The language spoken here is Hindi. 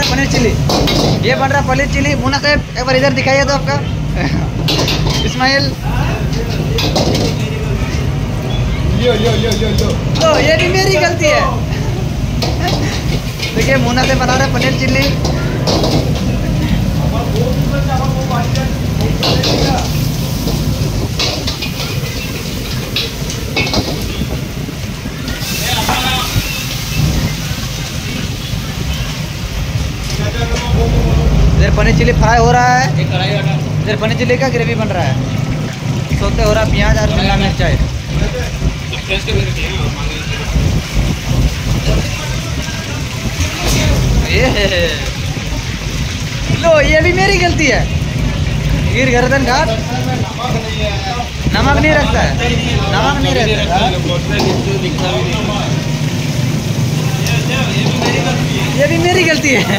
पनीर चिली। ये बन रहा पनीर चिली। मुन्ना साहब एक बार इधर दिखाइए तो आपका इस्माइल। यो तो ये भी मेरी गलती है। देखिए मुन्ना से बना रहे पनीर चिल्ली। इधर पनीर चिल्ली फ्राई हो रहा है। इधर पनीर चिल्ली का ग्रेवी बन रहा है। सोते हो रहा प्याज और शिमला मिर्च है। लो ये भी मेरी गलती है। गिर गर्दन घाट। नमक नहीं रखता है। नमक नहीं रहता। ये भी मेरी गलती है।